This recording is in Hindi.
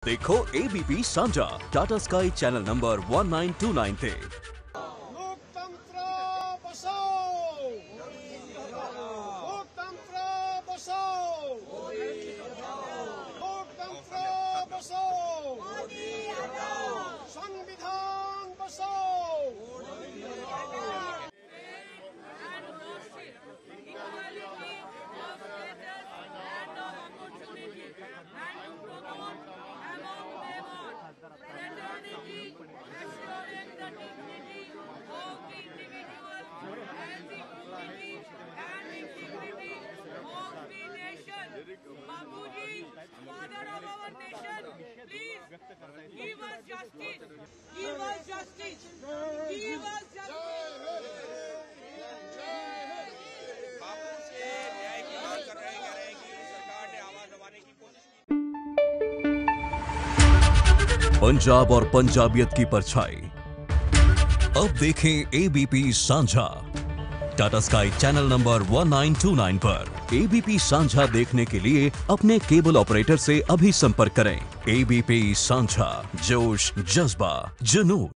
देखो एबीपी सांझा टाटा स्काई चैनल नंबर 1929 ते। लोकतंत्र बचाओ, लोकतंत्र बचाओ, लोकतंत्र बचाओ, संविधान बचाओ। Babuji, father of our nation, please give us justice. Give us justice. Give us justice. बापू से न्याय की मांग कर रहे हैं कि सरकार ने आवाज दबाने की कोशिश की। पंजाब और पंजाबियत की परछाई। अब देखें एबीपी सांझा टाटा स्काई चैनल नंबर 1929 पर। एबीपी सांझा देखने के लिए अपने केबल ऑपरेटर से अभी संपर्क करें। एबीपी सांझा, जोश, जज्बा, जुनून।